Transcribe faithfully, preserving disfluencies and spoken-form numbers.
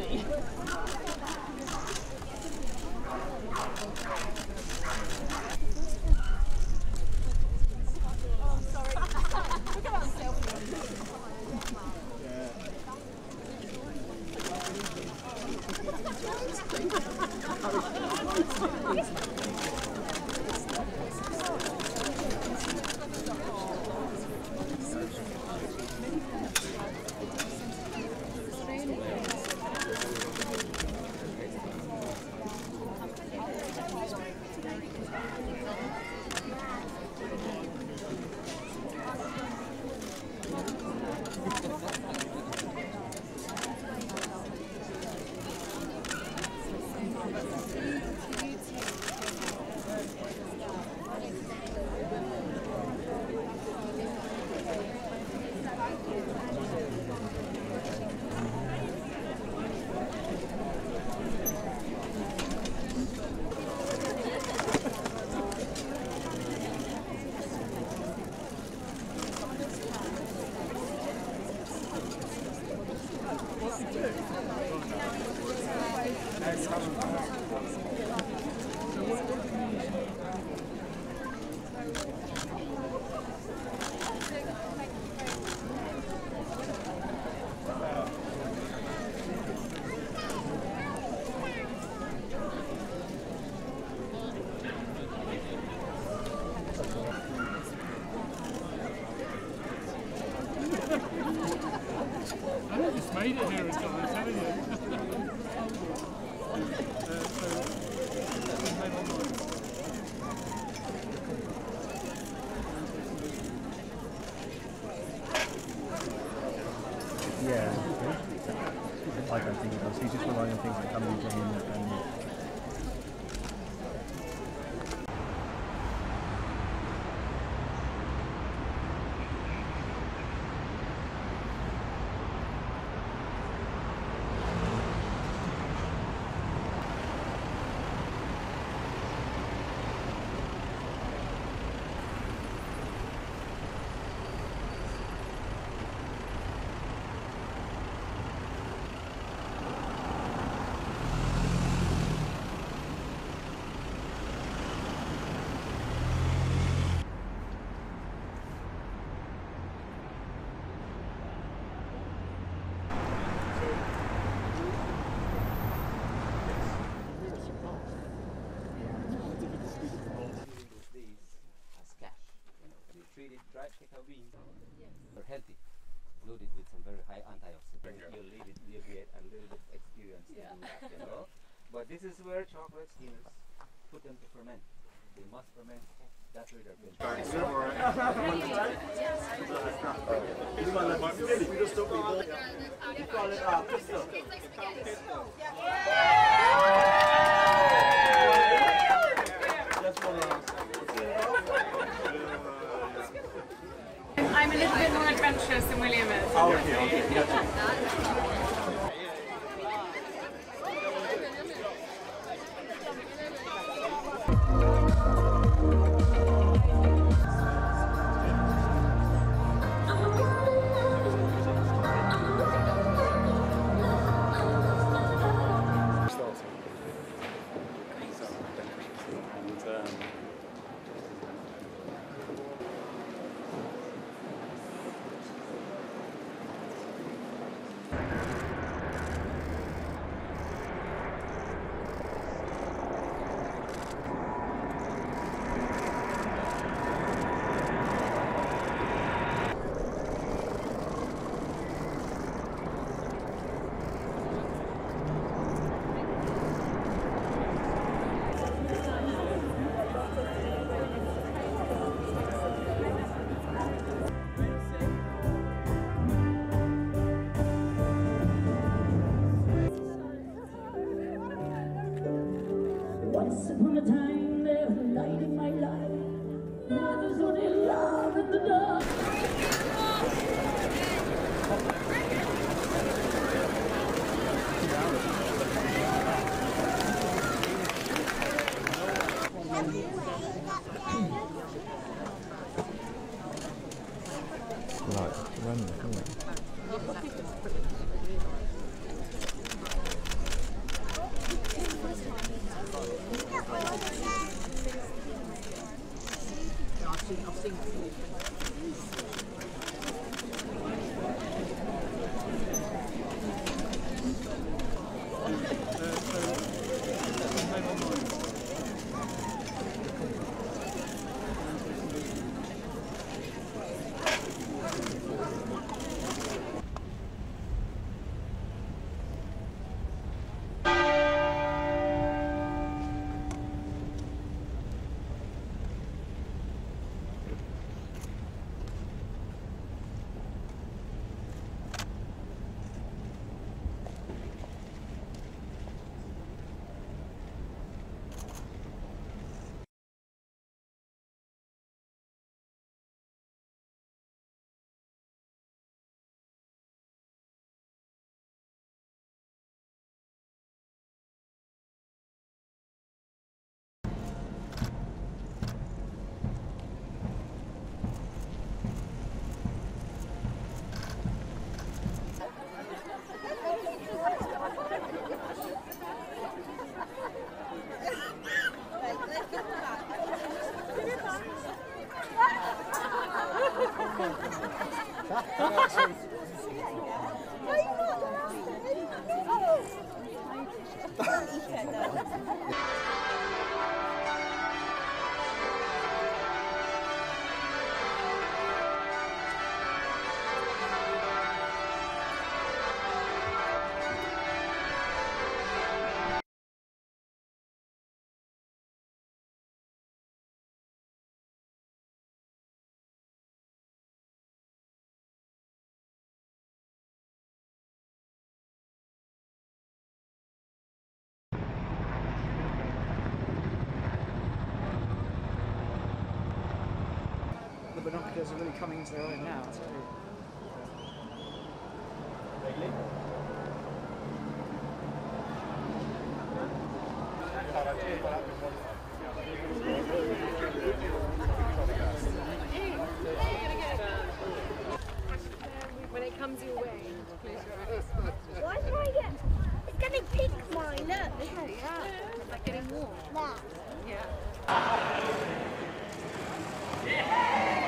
easy. Oh, sorry. Look at that selfie. Made it here in time, haven't you? Yeah, I don't think he does. He's just relying on things like coming to him and They're healthy, loaded with some very high antioxidants. You leave it, you get a little bit of experience to do that, you know. But this is where chocolate steamers put them to ferment. They must ferment. That's where they're built. I'm a little bit more adventurous than William is. oh, okay, okay. Gotcha. Once upon a time there was a light in my life. Now there's only love in the dark. Right, run, come on. The binoculars are really coming into their own now, I'll tell you. When it comes your way, close your eyes. Why do I get? It's getting pink, mine. Look. Yeah, yeah. It's like getting warm. That. Yeah.